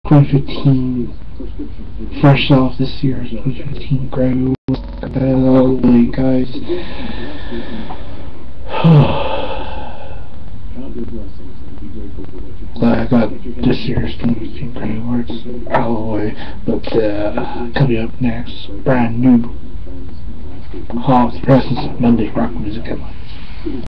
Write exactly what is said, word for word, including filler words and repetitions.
twenty fifteen, fresh off this year's twenty fifteen Grammy Awards. Got that out of the way, guys. Glad I got this year's twenty fifteen Grammy Awards out of the way. But uh, coming up next, brand new Hall of the Presence Monday rock music headline.